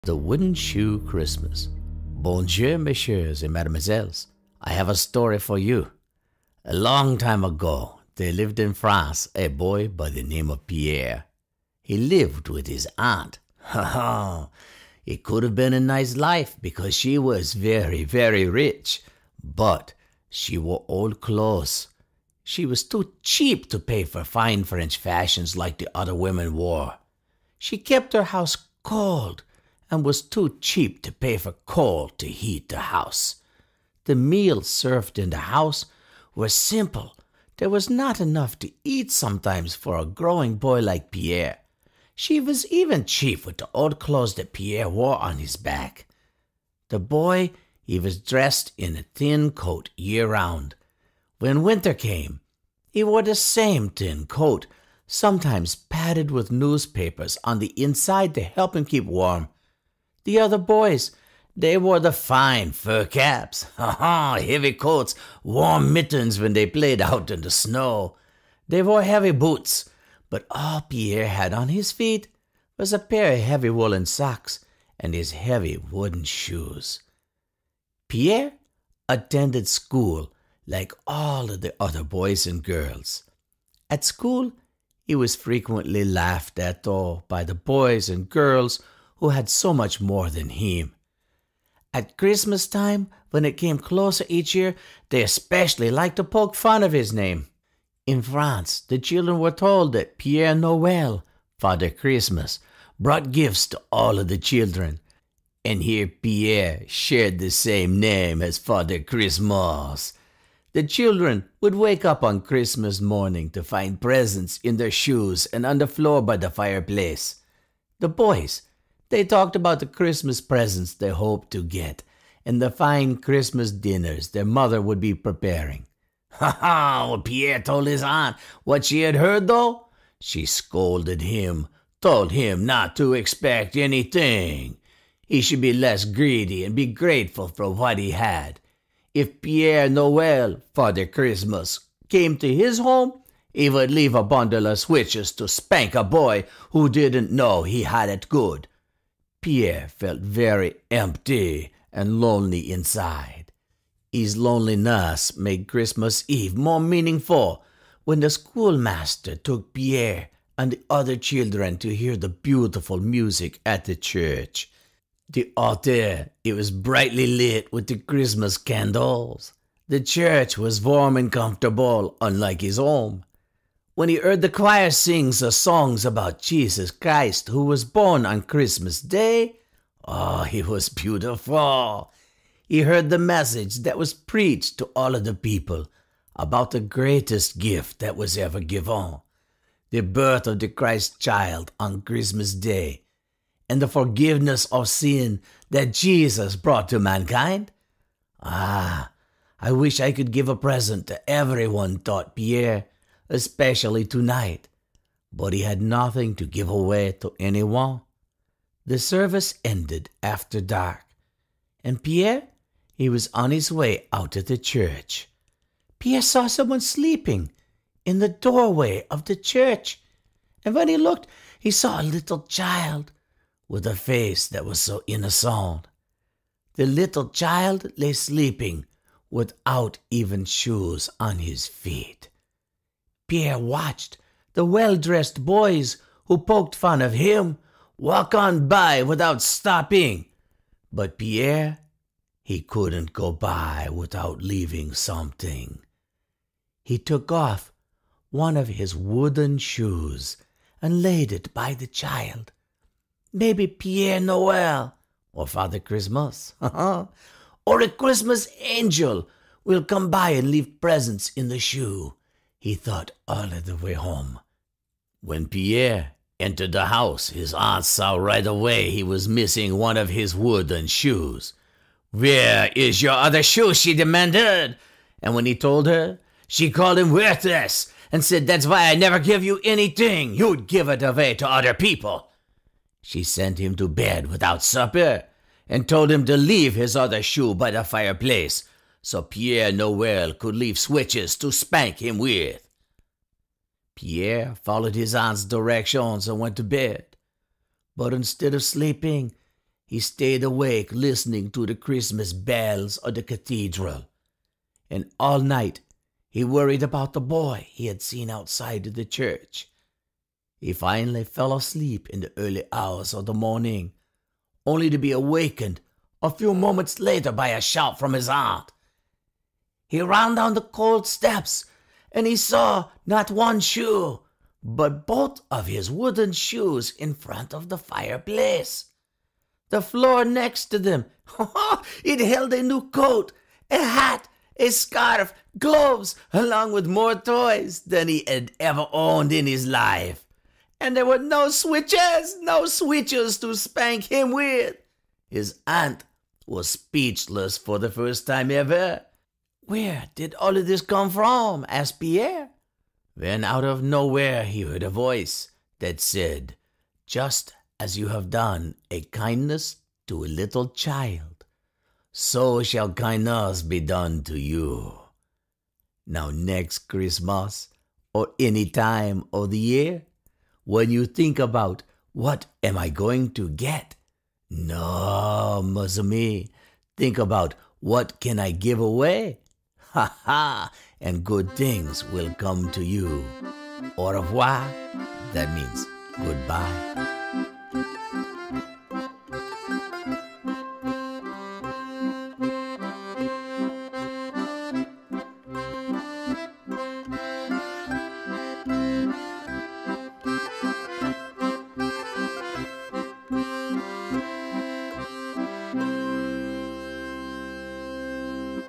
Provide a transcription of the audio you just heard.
The Wooden Shoe Christmas. Bonjour, messieurs et mademoiselles. I have a story for you. A long time ago, there lived in France a boy by the name of Pierre. He lived with his aunt. Ha ha! It could have been a nice life because she was very, very rich. But she wore old clothes. She was too cheap to pay for fine French fashions like the other women wore. She kept her house cold and was too cheap to pay for coal to heat the house. The meals served in the house were simple. There was not enough to eat sometimes for a growing boy like Pierre. She was even cheap with the old clothes that Pierre wore on his back. The boy, he was dressed in a thin coat year-round. When winter came, he wore the same thin coat, sometimes padded with newspapers on the inside to help him keep warm. The other boys, they wore the fine fur caps, heavy coats, warm mittens when they played out in the snow. They wore heavy boots, but all Pierre had on his feet was a pair of heavy woolen socks and his heavy wooden shoes. Pierre attended school like all of the other boys and girls. At school, he was frequently laughed at though by the boys and girls who had so much more than him. At Christmas time, when it came closer each year, they especially liked to poke fun of his name. In France, the children were told that Pierre Noël, Father Christmas, brought gifts to all of the children. And here Pierre shared the same name as Father Christmas. The children would wake up on Christmas morning to find presents in their shoes and on the floor by the fireplace. The boys, they talked about the Christmas presents they hoped to get and the fine Christmas dinners their mother would be preparing. Ha ha! When Pierre told his aunt what she had heard, though, she scolded him, told him not to expect anything. He should be less greedy and be grateful for what he had. If Pierre Noël, Father Christmas, came to his home, he would leave a bundle of switches to spank a boy who didn't know he had it good. Pierre felt very empty and lonely inside. His loneliness made Christmas Eve more meaningful when the schoolmaster took Pierre and the other children to hear the beautiful music at the church. The altar, it was brightly lit with the Christmas candles. The church was warm and comfortable, unlike his home. When he heard the choir sing the songs about Jesus Christ who was born on Christmas Day, it was beautiful. He heard the message that was preached to all of the people about the greatest gift that was ever given, the birth of the Christ child on Christmas Day, and the forgiveness of sin that Jesus brought to mankind. I wish I could give a present to everyone, thought Pierre, especially tonight, but he had nothing to give away to anyone. The service ended after dark, and Pierre, he was on his way out of the church. Pierre saw someone sleeping in the doorway of the church, and when he looked, he saw a little child with a face that was so innocent. The little child lay sleeping without even shoes on his feet. Pierre watched the well-dressed boys who poked fun of him walk on by without stopping. But Pierre, he couldn't go by without leaving something. He took off one of his wooden shoes and laid it by the child. Maybe Pierre Noël, or Father Christmas, or a Christmas angel will come by and leave presents in the shoe, he thought all of the way home. When Pierre entered the house, his aunt saw right away he was missing one of his wooden shoes. "Where is your other shoe?" she demanded. And when he told her, she called him worthless and said, "That's why I never give you anything. You'd give it away to other people." She sent him to bed without supper and told him to leave his other shoe by the fireplace so Pierre Noël could leave switches to spank him with. Pierre followed his aunt's directions and went to bed. But instead of sleeping, he stayed awake listening to the Christmas bells of the cathedral. And all night he worried about the boy he had seen outside of the church. He finally fell asleep in the early hours of the morning, only to be awakened a few moments later by a shout from his aunt. He ran down the cold steps, and he saw not one shoe, but both of his wooden shoes in front of the fireplace. The floor next to them, it held a new coat, a hat, a scarf, gloves, along with more toys than he had ever owned in his life. And there were no switches to spank him with. His aunt was speechless for the first time ever. "Where did all of this come from?" asked Pierre. Then out of nowhere he heard a voice that said, "Just as you have done a kindness to a little child, so shall kindness be done to you." Now next Christmas, or any time of the year, when you think about what am I going to get, no, mes amis, think about what can I give away. Ha ha, and good things will come to you. Au revoir, that means goodbye.